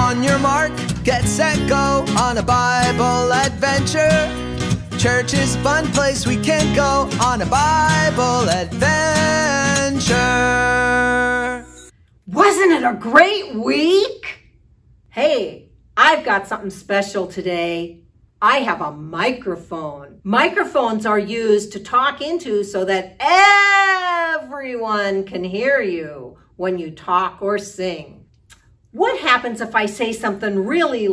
On your mark, get set, go on a Bible adventure. Church is a fun place we can go on a Bible adventure. Wasn't it a great week? Hey, I've got something special today. I have a microphone. Microphones are used to talk into so that everyone can hear you when you talk or sing. What happens if I say something really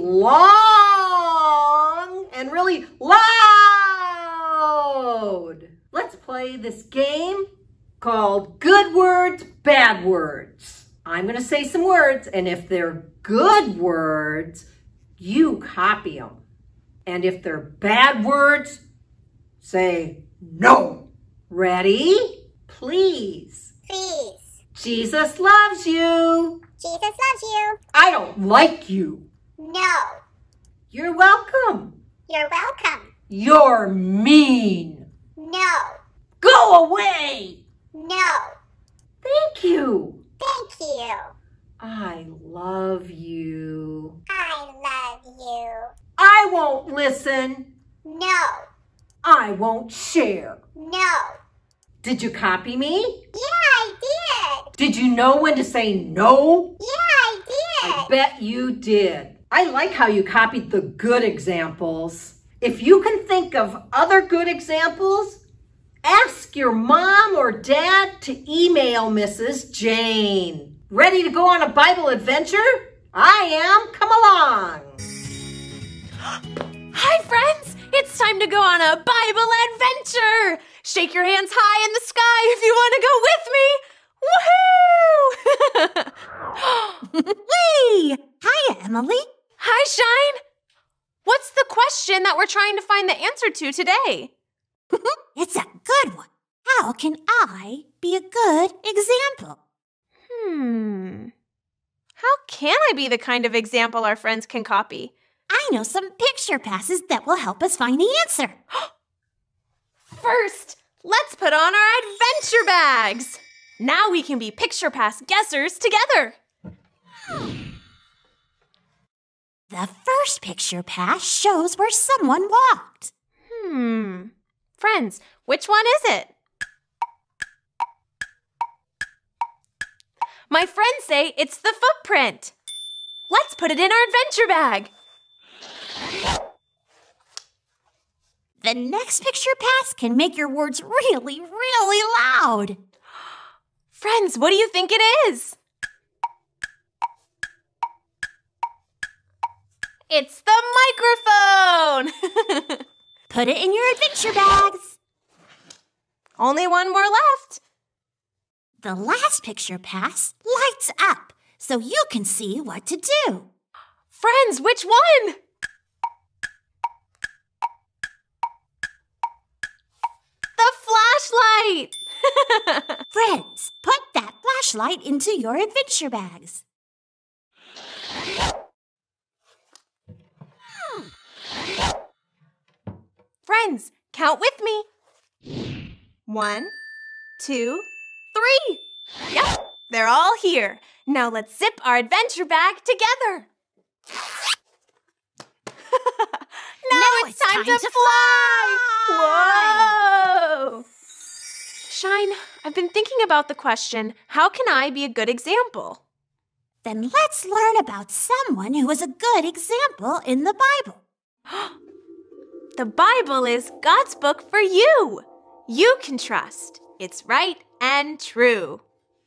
long and really loud? Let's play this game called Good Words, Bad Words. I'm going to say some words, and if they're good words, you copy them. And if they're bad words, say no. Ready? Please. Please. Jesus loves you. Jesus loves you. I don't like you. No. You're welcome. You're welcome. You're mean. No. Go away. No. Thank you. Thank you. I love you. I love you. I won't listen. No. I won't share. No. Did you copy me? Yeah, I did. Did you know when to say no? Yeah, I did. I bet you did. I like how you copied the good examples. If you can think of other good examples, ask your mom or dad to email Mrs. Jane. Ready to go on a Bible adventure? I am. Come along. Hi, friends! It's time to go on a Bible adventure! Shake your hands high in the sky if you want to go with me! Woohoo! Whee! Hi, Emily. Hi, Shine! What's the question that we're trying to find the answer to today? It's a good one. How can I be a good example? How can I be the kind of example our friends can copy? I know some picture passes that will help us find the answer. First, let's put on our adventure bags. Now we can be picture pass guessers together. The first picture pass shows where someone walked. Friends, which one is it? My friends say it's the footprint. Let's put it in our adventure bag. The next picture pass can make your words really, really loud. Friends, what do you think it is? It's the microphone! Put it in your adventure bags. Only one more left. The last picture pass lights up so you can see what to do. Friends, which one? The flashlight! Friends, put that flashlight into your adventure bags. Friends, count with me. 1, 2, 3. Yep, they're all here. Now let's zip our adventure bag together. Now it's time to fly! Whoa! Shine, I've been thinking about the question, how can I be a good example? Then let's learn about someone who was a good example in the Bible. The Bible is God's book for you. You can trust. It's right and true.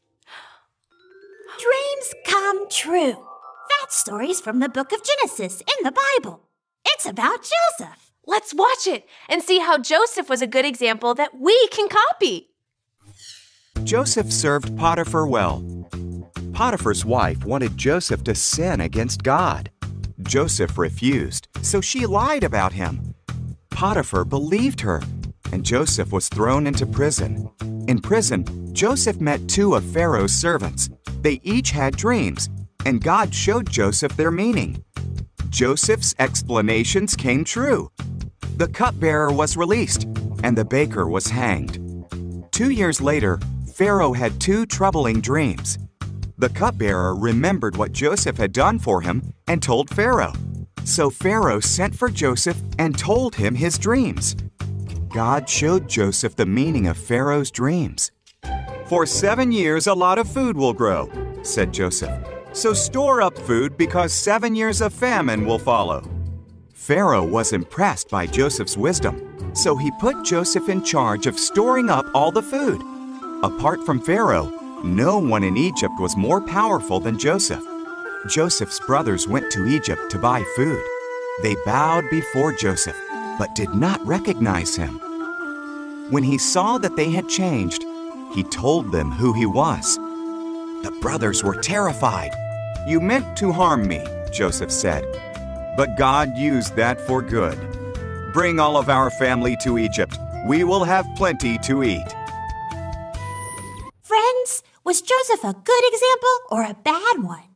Dreams come true. That story's from the book of Genesis in the Bible. It's about Joseph. Let's watch it and see how Joseph was a good example that we can copy. Joseph served Potiphar well. Potiphar's wife wanted Joseph to sin against God. Joseph refused, so she lied about him. Potiphar believed her, and Joseph was thrown into prison. In prison, Joseph met 2 of Pharaoh's servants. They each had dreams, and God showed Joseph their meaning. Joseph's explanations came true. The cupbearer was released, and the baker was hanged. 2 years later, Pharaoh had 2 troubling dreams. The cupbearer remembered what Joseph had done for him and told Pharaoh. So Pharaoh sent for Joseph and told him his dreams. God showed Joseph the meaning of Pharaoh's dreams. "For 7 years, a lot of food will grow," said Joseph. "So store up food because 7 years of famine will follow." Pharaoh was impressed by Joseph's wisdom, so he put Joseph in charge of storing up all the food. Apart from Pharaoh, no one in Egypt was more powerful than Joseph. Joseph's brothers went to Egypt to buy food. They bowed before Joseph, but did not recognize him. When he saw that they had changed, he told them who he was. The brothers were terrified. "You meant to harm me," Joseph said, "but God used that for good. Bring all of our family to Egypt. We will have plenty to eat." Friends, was Joseph a good example or a bad one?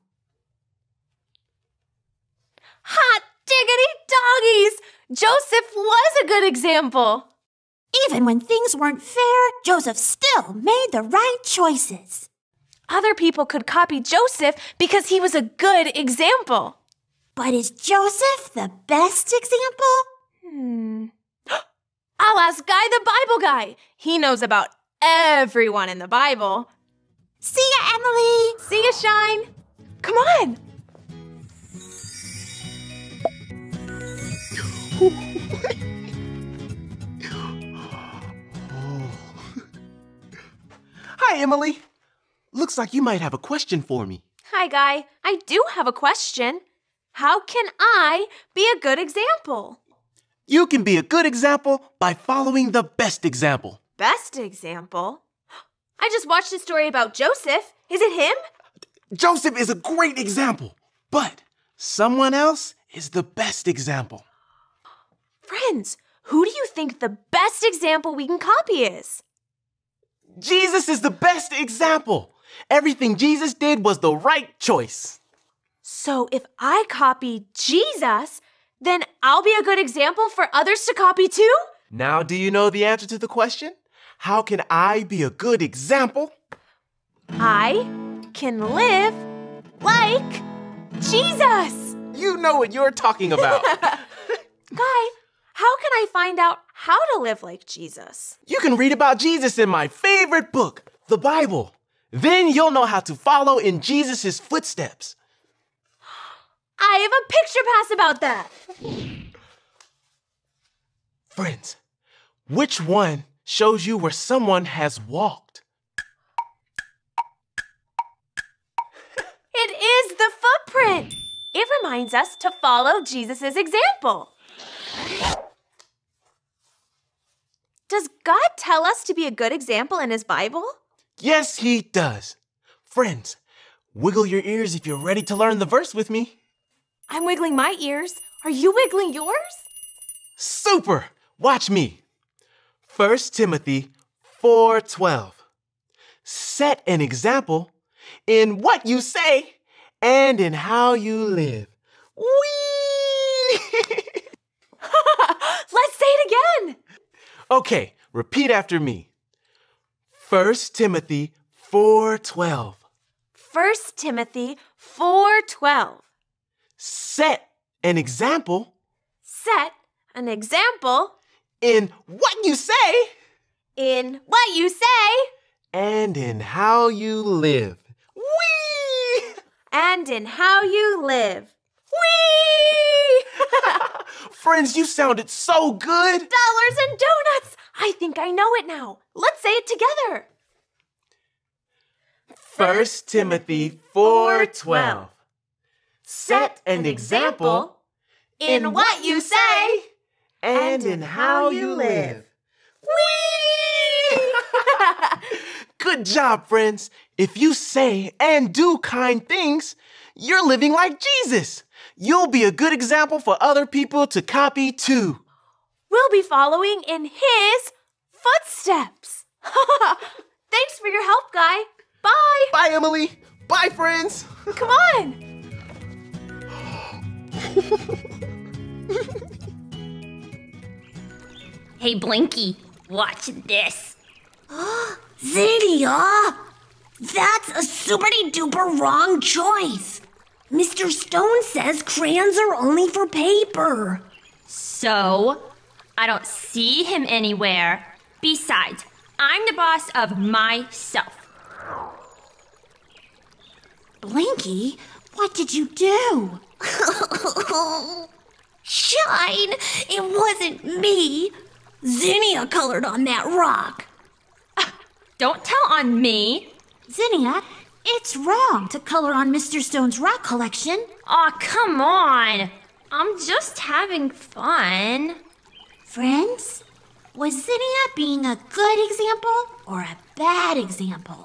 Hot diggity doggies! Joseph was a good example. Even when things weren't fair, Joseph still made the right choices. Other people could copy Joseph because he was a good example. But is Joseph the best example? I'll ask Guy the Bible guy. He knows about everyone in the Bible. See ya, Emily. See ya, Shine. Come on. Hi, Emily. Looks like you might have a question for me. Hi, Guy. I do have a question. How can I be a good example? You can be a good example by following the best example. Best example? I just watched a story about Joseph. Is it him? Joseph is a great example, but someone else is the best example. Friends, who do you think the best example we can copy is? Jesus is the best example. Everything Jesus did was the right choice. So if I copy Jesus, then I'll be a good example for others to copy too? Now, do you know the answer to the question? How can I be a good example? I can live like Jesus. You know what you're talking about. Guy, how can I find out how to live like Jesus? You can read about Jesus in my favorite book, the Bible. Then you'll know how to follow in Jesus' footsteps. I have a picture pass about that. Friends, which one shows you where someone has walked? It is the footprint. It reminds us to follow Jesus' example. Does God tell us to be a good example in his Bible? Yes, he does. Friends, wiggle your ears if you're ready to learn the verse with me. I'm wiggling my ears. Are you wiggling yours? Super! Watch me. 1 Timothy 4:12. Set an example in what you say and in how you live. Whee! Let's say it again. Okay, repeat after me. 1 Timothy 4:12. 1 Timothy 4:12. Set an example Set an example in what you say in what you say and in how you live. Whee! and in how you live. Whee! Friends, you sounded so good. Dollars and donuts! I think I know it now. Let's say it together. 1 Timothy 4:12. Set an example in what you say and in how you live. Whee! Good job, friends. If you say and do kind things, you're living like Jesus. You'll be a good example for other people to copy too. We'll be following in his footsteps. Thanks for your help, Guy. Bye. Bye, Emily. Bye, friends. Come on. Hey, Blinky, watch this. Video? That's a super duper wrong choice. Mr. Stone says crayons are only for paper. So, I don't see him anywhere. Besides, I'm the boss of myself. Blinky, what did you do? Shine, it wasn't me. Zinnia colored on that rock. Don't tell on me. Zinnia, it's wrong to color on Mr. Stone's rock collection. Aw, come on. I'm just having fun. Friends, was Zinnia being a good example or a bad example?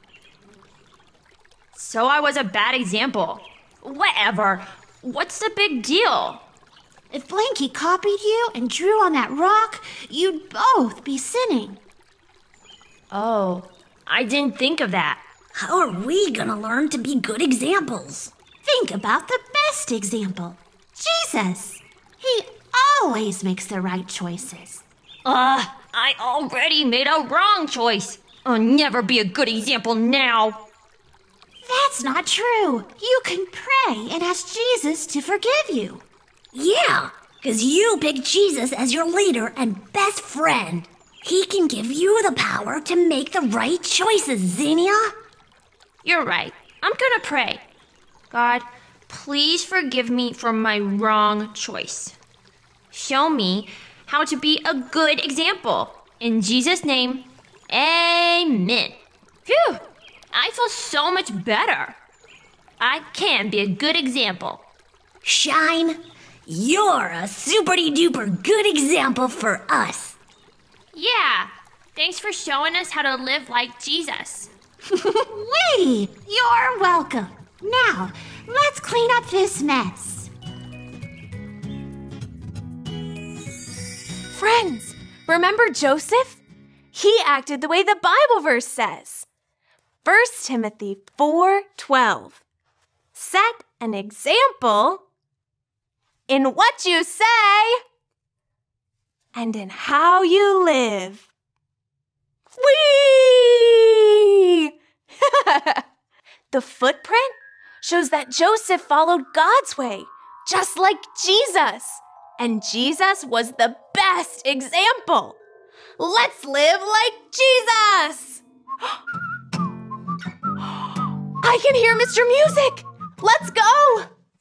So I was a bad example. Whatever. What's the big deal? If Blinky copied you and drew on that rock, you'd both be sinning. Oh, I didn't think of that. How are we gonna learn to be good examples? Think about the best example, Jesus. He always makes the right choices. I already made a wrong choice. I'll never be a good example now. That's not true. You can pray and ask Jesus to forgive you. Yeah, because you picked Jesus as your leader and best friend. He can give you the power to make the right choices, Zinnia. You're right. I'm gonna pray. God, please forgive me for my wrong choice. Show me how to be a good example. In Jesus' name, amen. Phew, I feel so much better. I can be a good example. Shine, you're a super-duper good example for us. Yeah, thanks for showing us how to live like Jesus. Wait, you're welcome. Now, let's clean up this mess. Friends, remember Joseph? He acted the way the Bible verse says. 1 Timothy 4:12. Set an example in what you say and in how you live. Whee! The footprint shows that Joseph followed God's way, just like Jesus. And Jesus was the best example. Let's live like Jesus! I can hear Mr. Music! Let's go!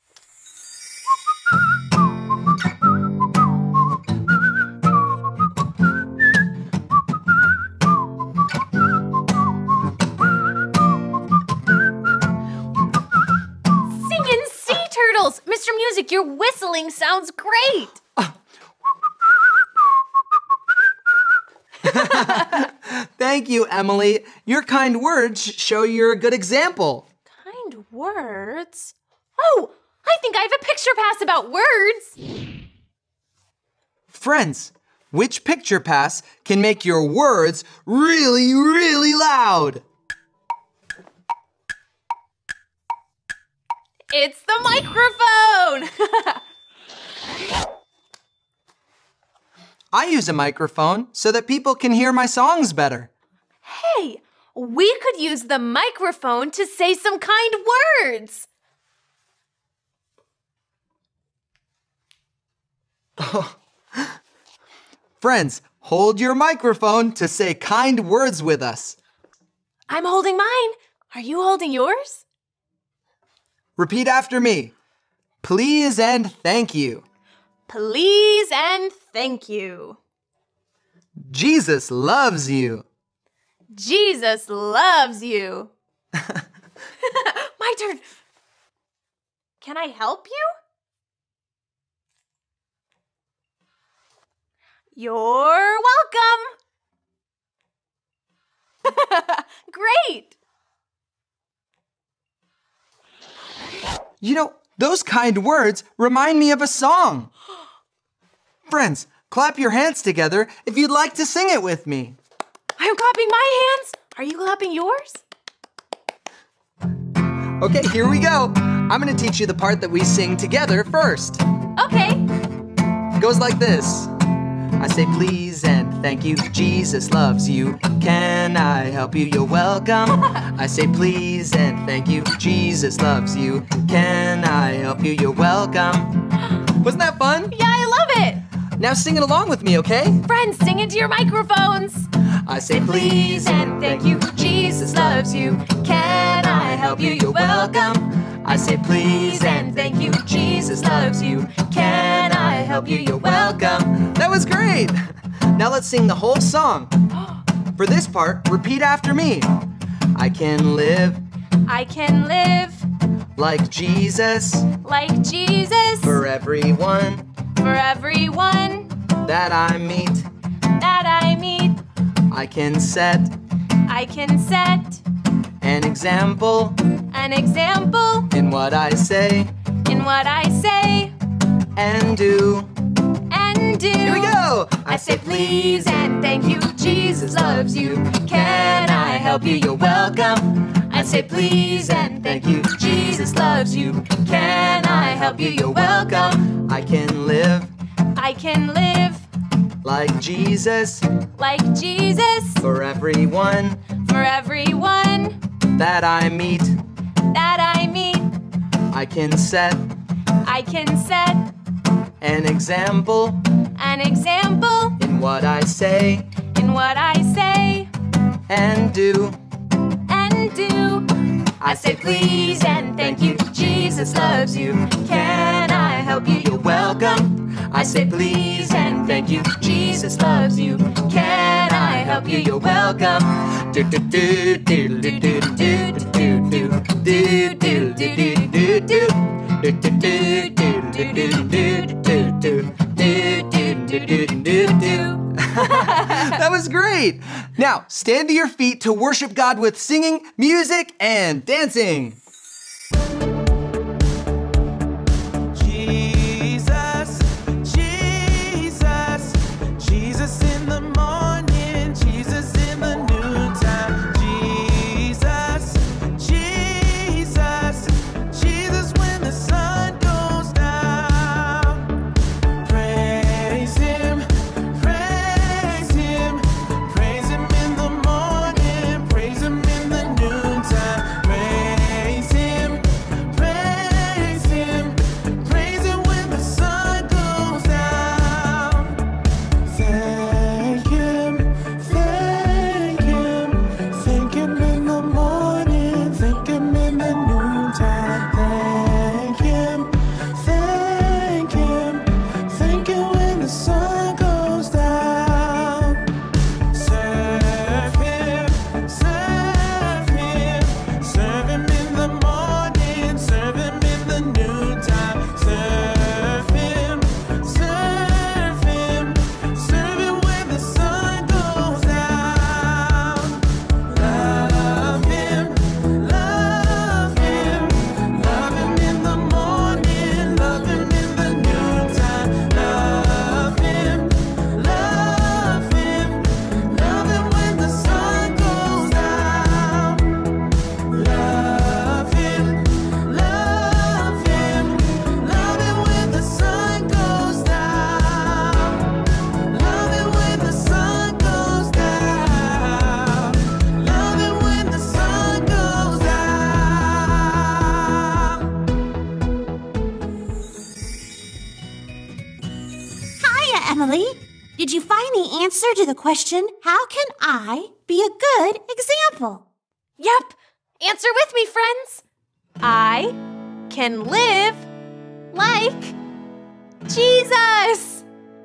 Singing sea turtles! Mr. Music, your whistling sounds great! Thank you, Emily. Your kind words show you're a good example. Kind words? Oh, I think I have a picture pass about words. Friends, which picture pass can make your words really, really loud? It's the microphone! I use a microphone so that people can hear my songs better. Hey, we could use the microphone to say some kind words. Friends, hold your microphone to say kind words with us. I'm holding mine. Are you holding yours? Repeat after me. Please and thank you. Please and thank you. Jesus loves you. Jesus loves you. My turn. Can I help you? You're welcome. Great. You know, those kind words remind me of a song. Friends, clap your hands together if you'd like to sing it with me. I'm clapping my hands. Are you clapping yours? Okay, here we go. I'm gonna teach you the part that we sing together first. Okay. It goes like this. I say please and thank you. Jesus loves you. Can I help you? You're welcome. I say please and thank you. Jesus loves you. Can I help you? You're welcome. Wasn't that fun? Yeah, I love it. Now sing it along with me, okay? Friends, sing into your microphones. I say please and thank you. Jesus loves you. Can I help you? You're welcome. I say please and thank you. Jesus loves you. Can I help you? You're welcome. That was great. Now let's sing the whole song. For this part, repeat after me. I can live like Jesus for everyone that I meet. I can set an example in what I say and do. Here we go! I say please and thank you. Jesus loves you. Can I help you? You're welcome. I say please and thank you. Jesus loves you. Can I help you? You're welcome. I can live like Jesus for everyone that I meet. I can set an example in what I say and do. I say please and thank you. Jesus loves you. Can I help you? You're welcome. I say please and thank you. Jesus loves you. Can I help you? You're welcome. Do do do do do do do do do do do do do do. That was great! Now, stand to your feet to worship God with singing, music, and dancing. Jesus, Jesus, Jesus in the morning, Jesus in the noontime. Jesus, Jesus, Jesus when the sun goes down. Praise Him, praise Him, praise Him in the morning, praise Him in the noontime. Praise Him, praise Him, praise Him when the sun goes down. Thank Him, thank Him, thank Him in the morning, thank Him in the noontime. Thank Him, thank Him, thank Him when the sun goes down. Serve Him, serve Him, serve Him in the morning, serve Him in the noontime. Serve Him, serve Him, serve Him when the sun goes down. Love Him, love Him, love Him in the morning, love Him in the noontime. Love Him, love Him, love Him when the sun goes down. Love Him, love Him, love Him when the sun goes down. Love Him when the sun goes down. Love Him when the sun goes down. Hiya, Emily. Did you find the answer to the question, how can I be a good example? Yep. Answer with me, friends. I can live like Jesus.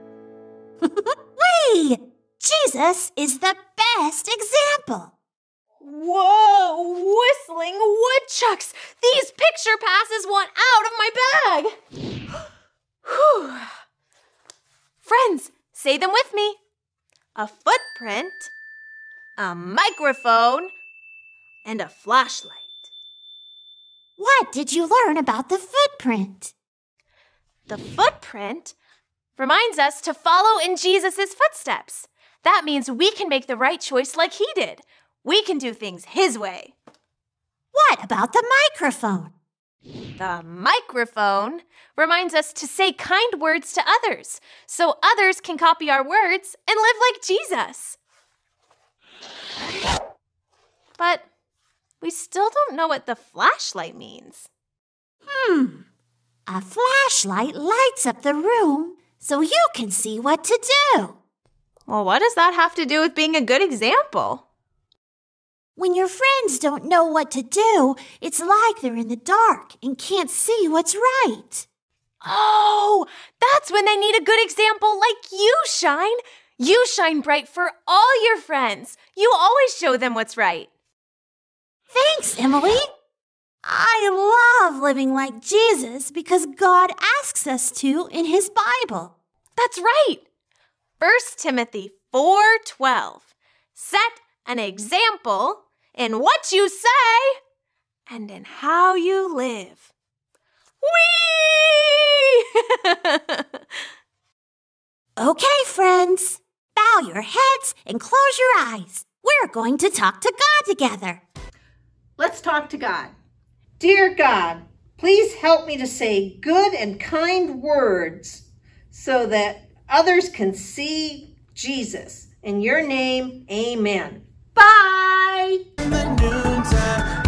Wait! Jesus is the best example. Whoa, whistling woodchucks. These picture passes want out of my bag. Whew. Friends, say them with me. A footprint, a microphone, and a flashlight. What did you learn about the footprint? The footprint reminds us to follow in Jesus' footsteps. That means we can make the right choice like he did. We can do things his way. What about the microphone? The microphone reminds us to say kind words to others so others can copy our words and live like Jesus. But we still don't know what the flashlight means. A flashlight lights up the room so you can see what to do. Well, what does that have to do with being a good example? When your friends don't know what to do, it's like they're in the dark and can't see what's right. Oh, that's when they need a good example like you shine. You shine bright for all your friends. You always show them what's right. Thanks, Emily. I love living like Jesus because God asks us to in His Bible. That's right. 1 Timothy 4:12. Set an example in what you say and in how you live. Whee! Okay, friends. Bow your heads and close your eyes. We're going to talk to God together. Let's talk to God. Dear God, please help me to say good and kind words so that others can see Jesus. In your name, amen. Bye. In the noontime,